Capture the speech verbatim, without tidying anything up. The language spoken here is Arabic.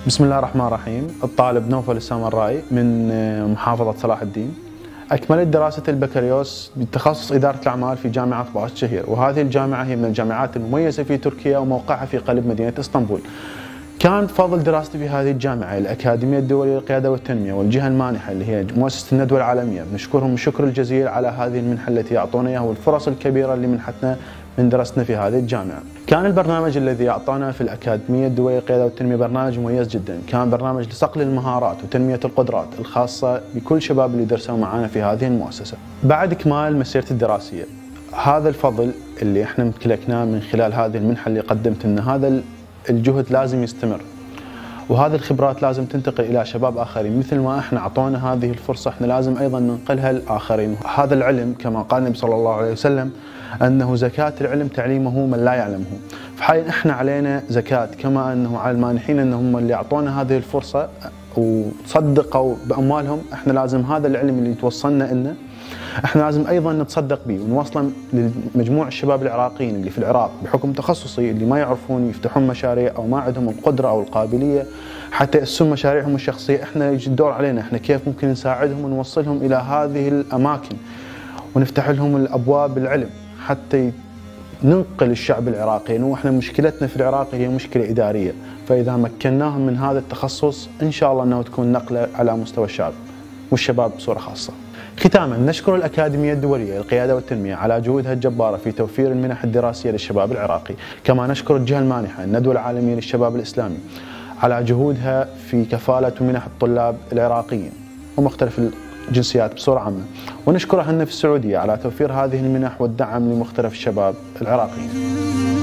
بسم الله الرحمن الرحيم. الطالب نوفل السامرائي من محافظة صلاح الدين، أكملت دراسة البكالوريوس بتخصص إدارة الأعمال في جامعة باششهير، وهذه الجامعة هي من الجامعات المميزة في تركيا وموقعها في قلب مدينة اسطنبول. كان فضل دراستي في هذه الجامعة الأكاديمية الدولية للقيادة والتنمية والجهة المانحة اللي هي مؤسسة الندوة العالمية، نشكرهم الشكر الجزيل على هذه المنحة التي أعطونا إياها والفرص الكبيرة اللي منحتنا من دراستنا في هذه الجامعة. كان البرنامج الذي أعطانا في الأكاديمية الدولية للقيادة والتنمية برنامج مميز جدا، كان برنامج لصقل المهارات وتنمية القدرات الخاصة بكل شباب اللي درسوا معنا في هذه المؤسسة. بعد إكمال مسيرتي الدراسية، هذا الفضل اللي احنا امتلكناه من خلال هذه المنحة اللي قدمت لنا، هذا الجهد لازم يستمر، وهذه الخبرات لازم تنتقل إلى شباب آخرين. مثل ما احنا أعطونا هذه الفرصة احنا لازم أيضا ننقلها للآخرين. هذا العلم كما قال النبي صلى الله عليه وسلم أنه زكاة العلم تعليمه من لا يعلمه، فحاليا احنا علينا زكاة كما أنه على المانحين أنهم اللي أعطونا هذه الفرصة وصدقوا بأموالهم، احنا لازم هذا العلم اللي توصلنا لنا احنا لازم ايضا نتصدق به ونوصله لمجموع الشباب العراقيين اللي في العراق بحكم تخصصي، اللي ما يعرفون يفتحون مشاريع او ما عندهم القدره او القابليه حتى يأسسون مشاريعهم الشخصيه. احنا يجي الدور علينا احنا كيف ممكن نساعدهم ونوصلهم الى هذه الاماكن ونفتح لهم الابواب العلم حتى ننقل الشعب العراقي. واحنا مشكلتنا في العراق هي مشكله اداريه، فاذا مكناهم من هذا التخصص ان شاء الله انه تكون نقله على مستوى الشعب والشباب بصوره خاصه. ختاما، نشكر الأكاديمية الدولية للقيادة والتنمية على جهودها الجبارة في توفير المنح الدراسية للشباب العراقي، كما نشكر الجهة المانحة الندوة العالمية للشباب الإسلامي على جهودها في كفالة منح الطلاب العراقيين ومختلف الجنسيات بصورة عامة، ونشكر أهلنا في السعودية على توفير هذه المنح والدعم لمختلف الشباب العراقيين.